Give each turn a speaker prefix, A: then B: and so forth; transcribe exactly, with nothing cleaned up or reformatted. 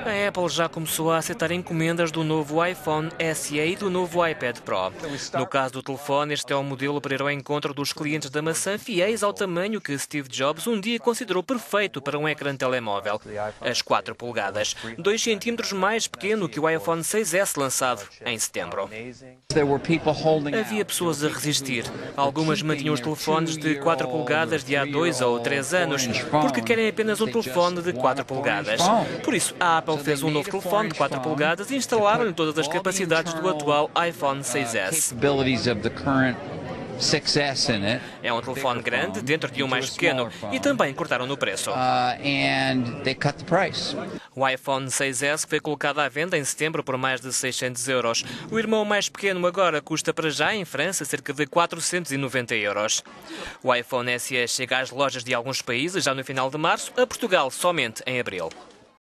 A: A Apple já começou a aceitar encomendas do novo iPhone S E e do novo iPad Pro. No caso do telefone, este é um modelo para ir ao encontro dos clientes da maçã fiéis ao tamanho que Steve Jobs um dia considerou perfeito para um ecrã de telemóvel. As quatro polegadas, dois centímetros mais pequeno que o iPhone seis S lançado em setembro. Havia pessoas a resistir. Algumas mantinham os telefones de quatro polegadas de há dois ou três anos, porque querem apenas um telefone de quatro polegadas. Por isso, a Apple fez um novo telefone de quatro polegadas e instalaram-lhe todas as capacidades do atual iPhone seis S. É um telefone grande dentro de um mais pequeno e também cortaram no preço. O iPhone seis S foi colocado à venda em setembro por mais de seiscentos euros. O irmão mais pequeno agora custa para já em França cerca de quatrocentos e noventa euros. O iPhone S E chega às lojas de alguns países já no final de março, a Portugal somente em abril.